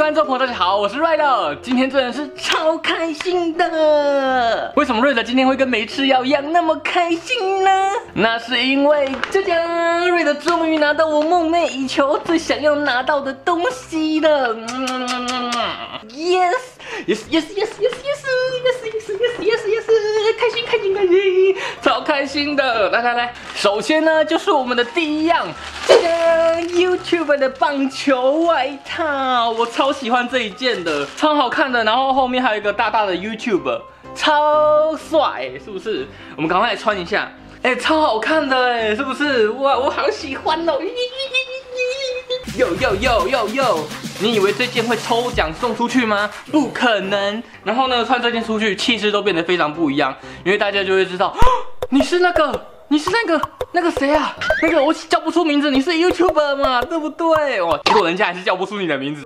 观众朋友，大家好，我是瑞乐。今天真的是超开心的。为什么瑞乐今天会跟没吃药一样那么开心呢？那是因为就这样，瑞乐终于拿到我梦寐以求、最想要拿到的东西了。Yes， 开心，超开心的！来，首先呢，就是我们的第一样，这个 YouTube 的棒球外套，我超喜欢这一件的，超好看的。然后后面还有一个大大的 YouTube， 超帅，是不是？我们赶快来穿一下，超好看的，是不是？哇，我好喜欢哦！哟，你以为这件会抽奖送出去吗？不可能。然后呢，穿这件出去，气势都变得非常不一样，因为大家就会知道，你是那个谁啊？那个我叫不出名字，你是 YouTuber 嘛，对不对？哇，结果人家还是叫不出你的名字。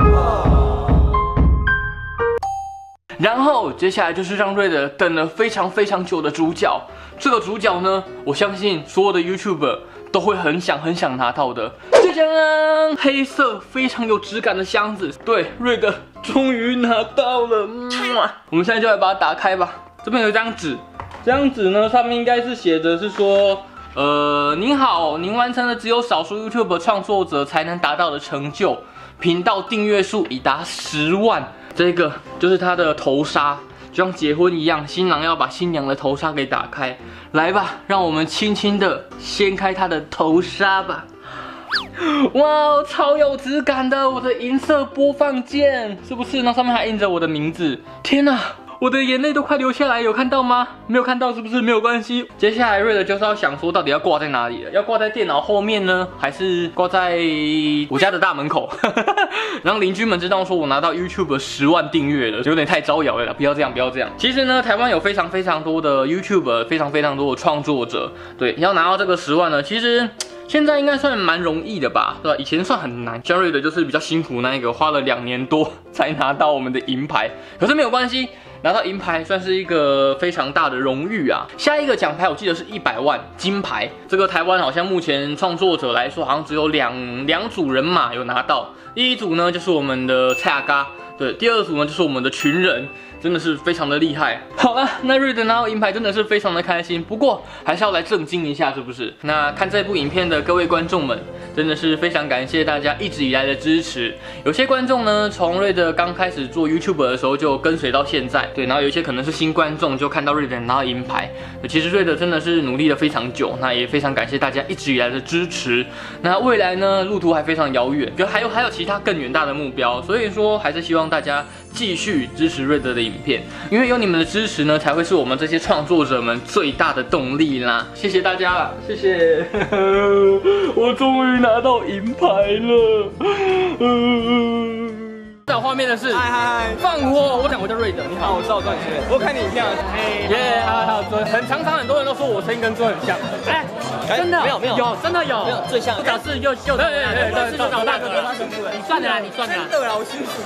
然后接下来就是让瑞德等了非常久的主角。这个主角呢，我相信所有的 YouTuber 都会很想拿到的。就这样，黑色非常有质感的箱子，对，瑞德终于拿到了。我们现在就来把它打开吧。这边有一张纸，这张纸呢上面应该是写着是说，您好，您完成了只有少数 YouTube 创作者才能达到的成就，频道订阅数已达10万。这个就是他的头纱，就像结婚一样，新郎要把新娘的头纱给打开。来吧，让我们轻轻的掀开他的头纱吧。哇，超有质感的，我的银色播放键，是不是？那上面还印着我的名字。天哪！我的眼泪都快流下来，有看到吗？没有看到是不是？没有关系。接下来瑞德就是要想说，到底要挂在哪里了？要挂在电脑后面呢，还是挂在我家的大门口？让邻居们知道说我拿到 YouTube 10万订阅了，有点太招摇了啦！不要这样。其实呢，台湾有非常多的 YouTube， 非常多的创作者。对，要拿到这个10万呢，其实现在应该算蛮容易的吧，对吧？以前算很难。像瑞德就是比较辛苦那一个，花了2年多才拿到我们的银牌，可是没有关系。拿到银牌算是一个非常大的荣誉啊！下一个奖牌我记得是100万金牌，这个台湾好像目前创作者来说，好像只有两组人马有拿到。第一组呢就是我们的蔡阿嘎，对，第二组呢就是我们的群人。真的是非常的厉害。好了，那瑞德拿到银牌真的是非常的开心，不过还是要来正经一下，是不是？那看这部影片的各位观众们，真的是非常感谢大家一直以来的支持。有些观众呢，从瑞德刚开始做 YouTube 的时候就跟随到现在，对，然后有一些可能是新观众，就看到瑞德拿到银牌。其实瑞德真的是努力了非常久，那也非常感谢大家一直以来的支持。那未来呢，路途还非常遥远，就还有其他更远大的目标，所以说还是希望大家继续支持瑞德的影片，因为有你们的支持呢，才会是我们这些创作者们最大的动力啦！谢谢大家啦，谢谢！我终于拿到银牌了。在我画面的是嗨， 放火！我叫瑞德，你好， 我知道段轩，我看你影片， 耶，还有尊，很多人都说我声音跟尊很像，真的没有， 真的有， 最像， 表示又对，找大哥，你算的啦， 真的啦，我辛苦。